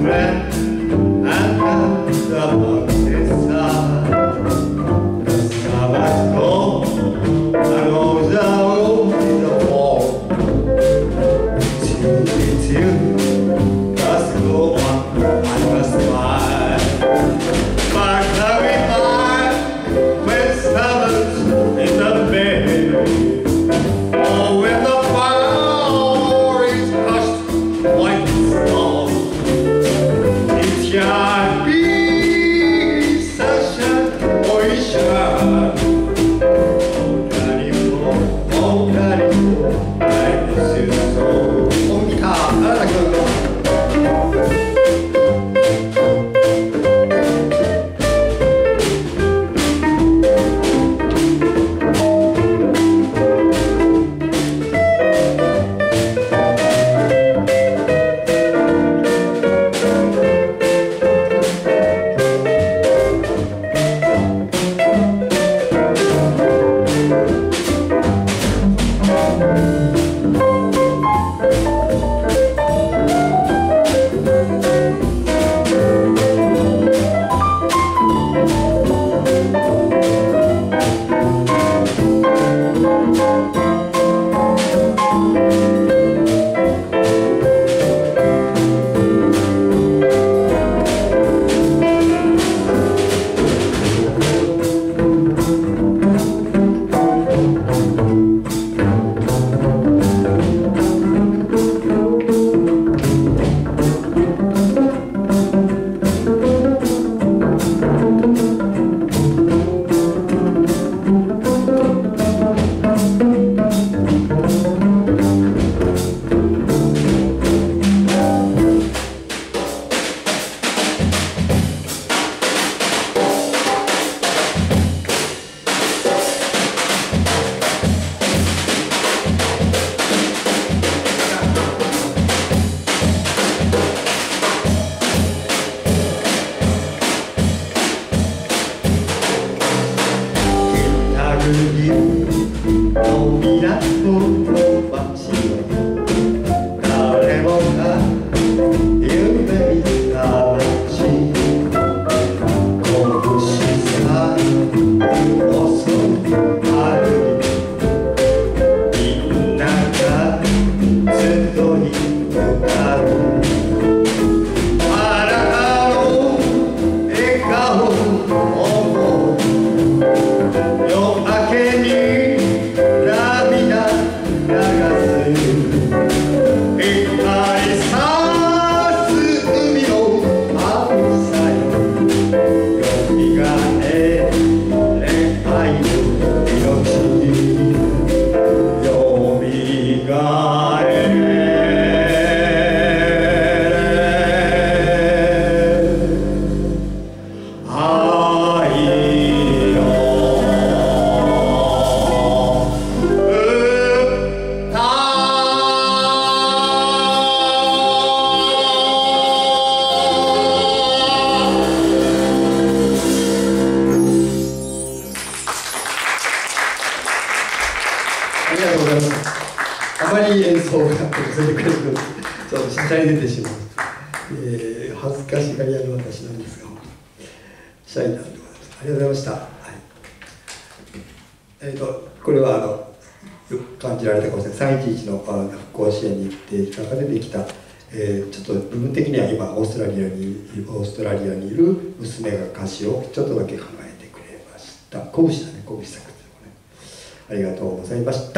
これは感じられたかもしれない。311の復興支援に行っていた中でできた、ちょっと部分的には今オーストラリアにいる娘が歌詞をちょっとだけ考えてくれました。拳だね、拳作っていうのね。ありがとうございました。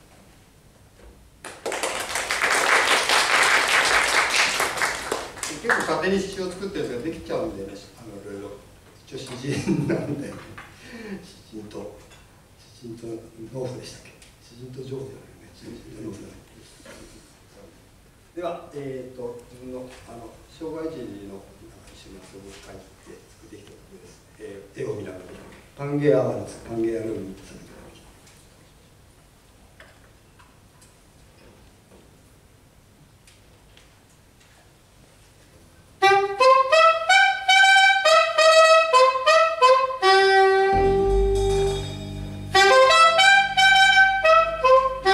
結構勝手に詩を作ってるんですができちゃうんでね、いろいろ一応詩人なんで詩人と農夫でしたっけ、詩人と情報ではないね、詩人と農夫だね。では、自分の障害児の一緒に遊ぶ会で作ってきたことです。絵を見ながらパンゲアワーです。パンゲアルームにさせていただきます。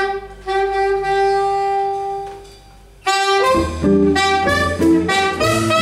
「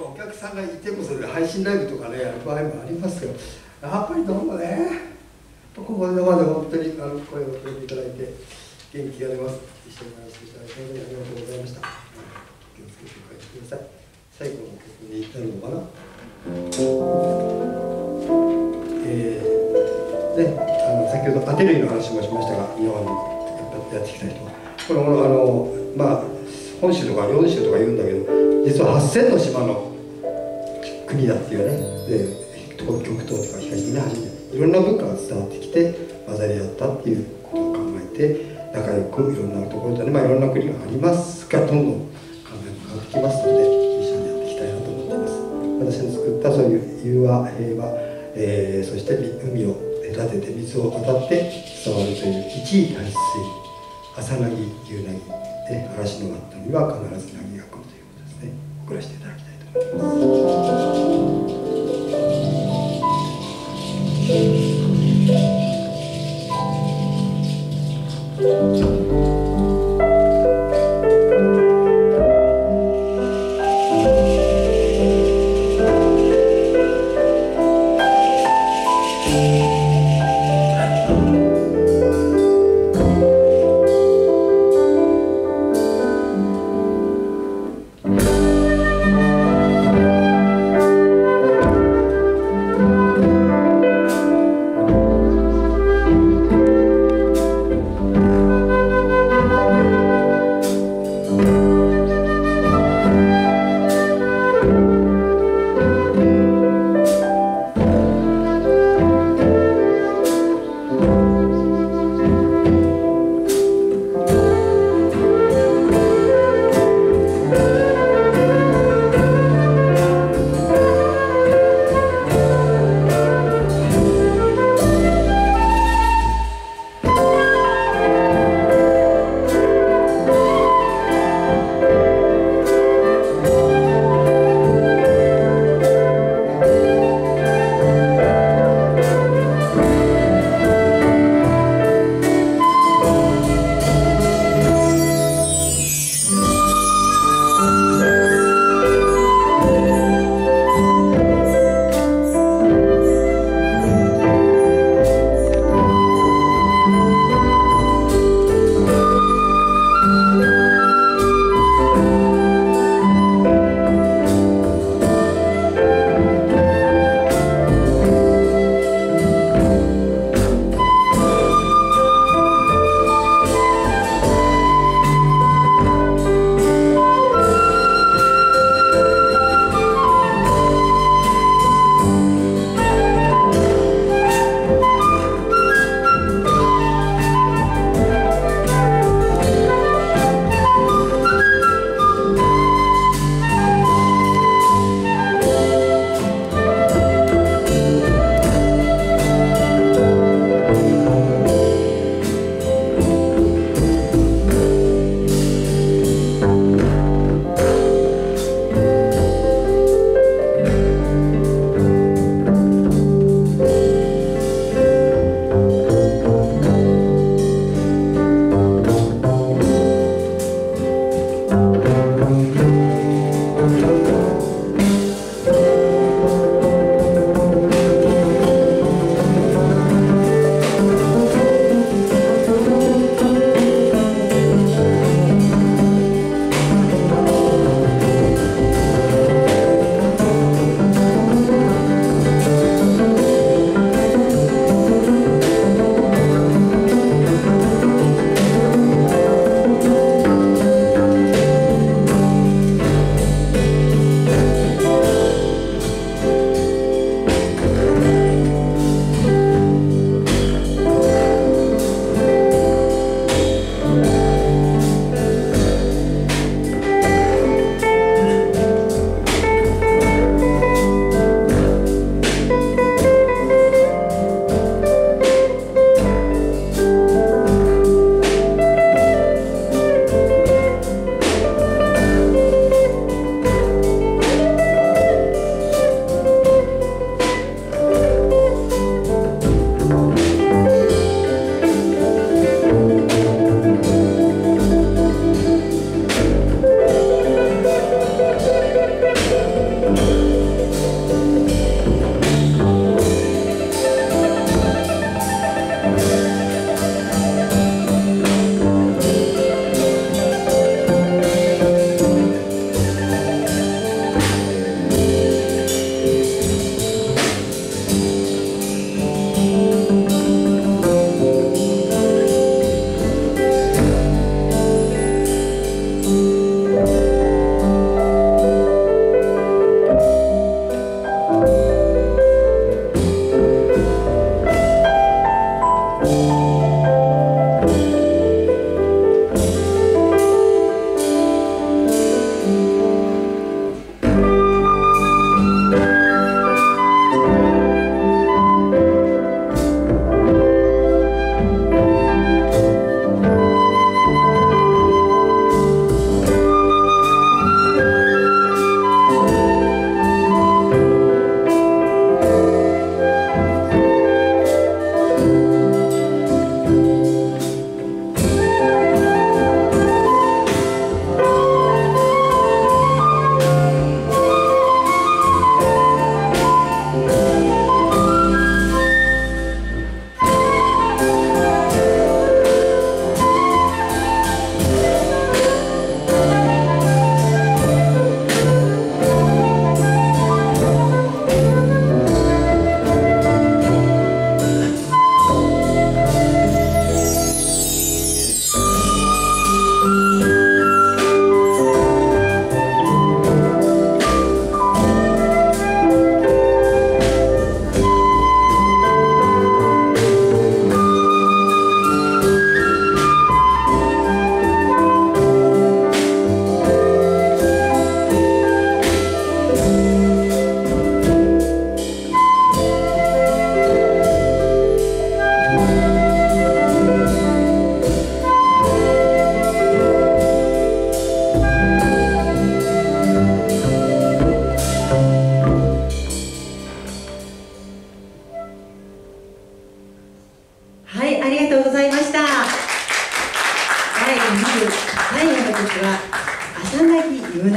お客さんがいてこそで配信ライブとかねやる場合もありますけど、やっぱりどうもね、ここまで本当に声をかけていただいて元気が出ます。一緒に話していただいて本当にありがとうございました。気をつけて帰ってください。最後の曲になるのかな。先ほどアテルイの話もしましたが、日本にやってきた人はこの本州とか4州とか言うんだけど、実は8000の島の国だっていうね。で極東とか東に初めていろんな文化が伝わってきて混ざり合ったっていうことを考えて、仲良くいろんなところでね、いろんな国がありますが、どんどん考えも変わってきますので、一緒にやっていきたいなと思っています。私の作ったそういう融和平和、そして海を隔てて水を渡って伝わるという一位大水、朝凪夕凪で嵐のマットには必ず凪が来るということですね。送らせていただきたいと思います。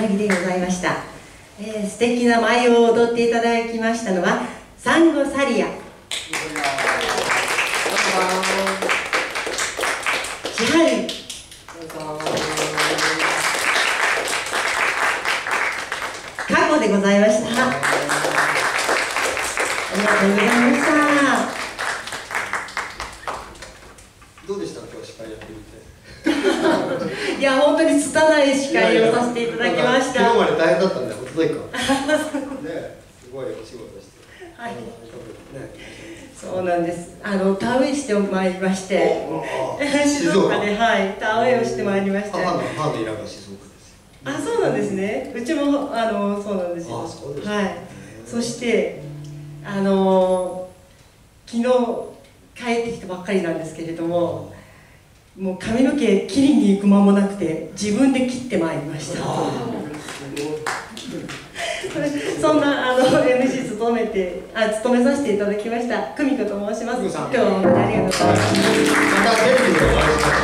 なぎでございました。素敵な舞を踊っていただきましたのはサンゴサリア、千春、過去でございました。ありがとうございました。 どうでしたか、今日司会やってみて。 いや、本当に拙い司会をさせていただきました。 昨日まで大変だったんで、おとといか。ね、すごいお仕事して。 はい。 ね、 そうなんです。田植えしてまいりまして。静岡で、はい、田植えをしてまいりまして。 母の田舎静岡ですよ。 あ、そうなんですね。うちもそうなんですよ。 あ、そうです。 はい。そして昨日帰ってきたばっかりなんですけれども、もう髪の毛切りに行く間もなくて自分で切ってまいりました。そんなMC 務めさせていただきました久美子と申します。今日は本当にありがとうございます。 またテレビでお会いしま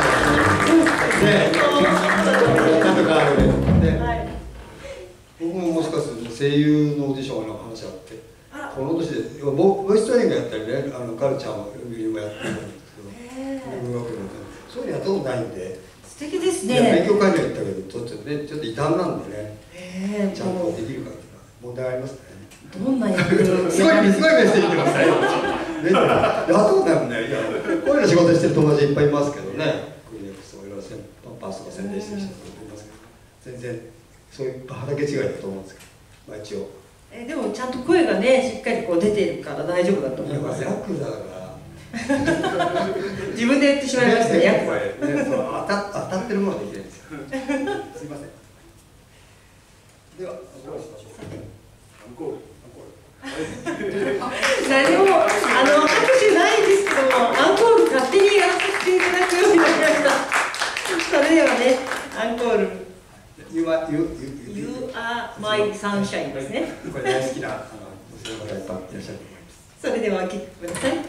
したね。なんとかあるね。僕ももしかすると声優のオーディションの話あって、この年でボイストレーニングやったりね、カルチャーもやってるんですけど、そういうのやったことないんで。 素敵ですね。 勉強会には行ったけど、ちょっと異端なんでね、ちゃんとできるかっていう問題ありますね。 どんな役すごいメッセージ言ってますね。やったことないもんね。いや、こういうの仕事してる友達いっぱいいますけどね。クリネックスとかいろいろパンパスとか宣伝してる人もいますけど、全然そういう畑違いだと思うんですけど、まあ一応。 でもちゃんと声がね、しっかりこう出てるから大丈夫だと思いますよ。 ヤクザだから。 自分で言ってしまいましたね。ヤクザ。 当たってるものはできないんですよ。すいません。では、どうしましょう。 何も拍手ないんですけども、アンコール勝手にやらせていただくようになりました。それではね、アンコール。You are my sunshine ですね。 これ大好きな女性の方いっぱいいらっしゃると思います。 それではお聴きください。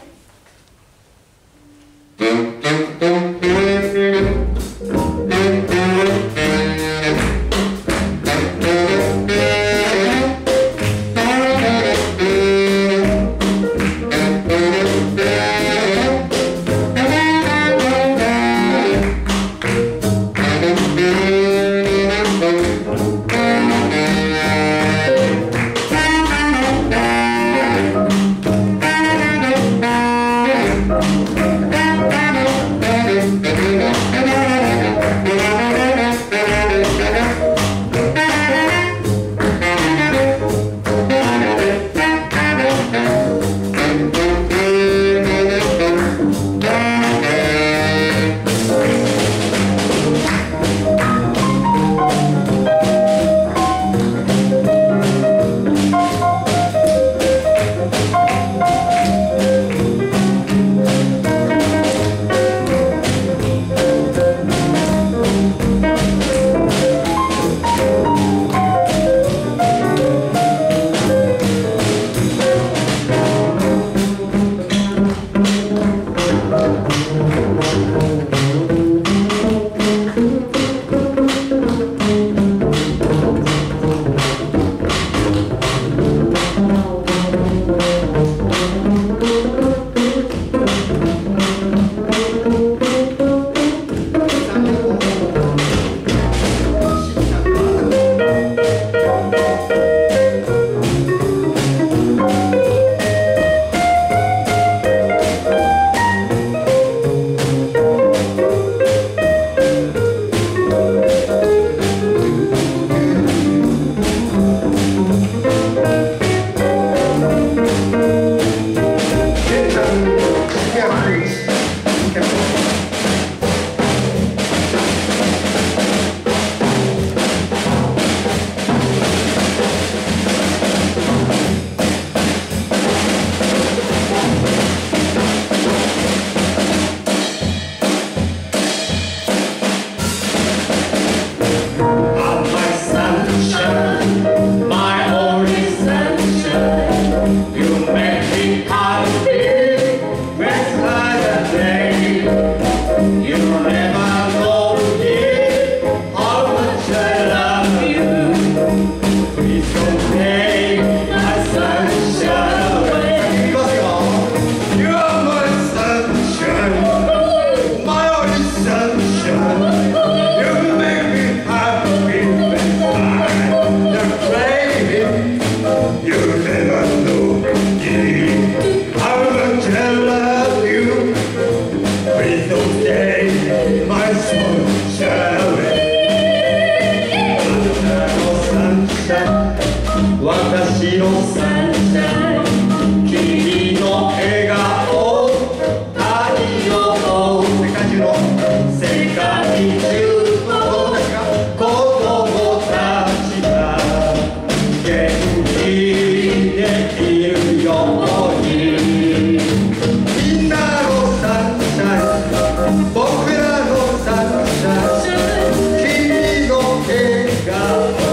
私のサンシャイン、君の笑顔、愛を世界中の世界中の子供たちが元気でいるように、みんなのサンシャイン、僕らのサンシャイン、君の笑顔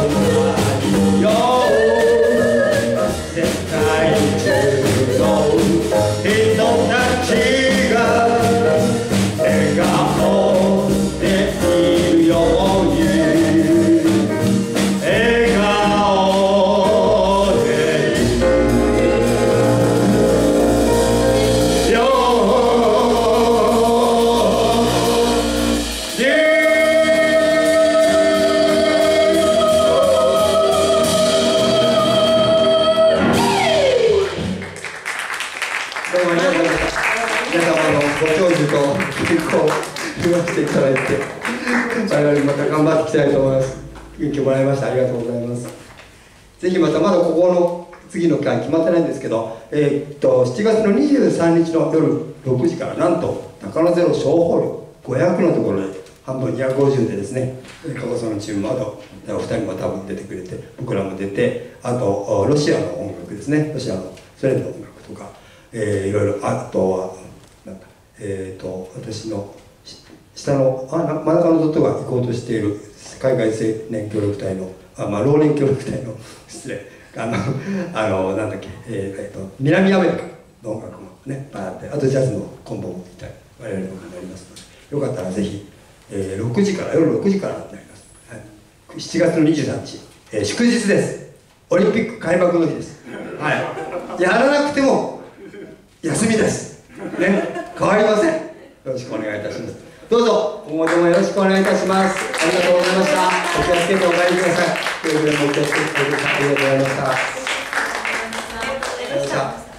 していただいて、我々また頑張っていきたいと思います。勇気をもらいました。ありがとうございます。ぜひまた、まだここの次の回決まってないんですけど、7月の23日の夜6時からなんと中野ゼロ小ホール500のところで半分250でですね、鹿児島のチームもあとお二人も多分出てくれて、僕らも出て、あとロシアの音楽ですね、ロシアのソ連の音楽とか、いろいろ、あとはなんか私の下の真ん中のドットが行こうとしている海外青年協力隊の老年協力隊の失礼なんだっけ、南アメリカの音楽もねあって、あとジャズのコンボもいたい我々のことになりますので、よかったらぜひ、6時から夜6時からになります、はい、7月の23日、祝日です。オリンピック開幕の日です、はい、やらなくても休みですね、変わりません。よろしくお願いいたします。どうぞ今後ともよろしくお願いいたします。ありがとうございました。お気をつけてお帰りください。くれぐれもお気をつけてください。ありがとうございました。ありがとうございました。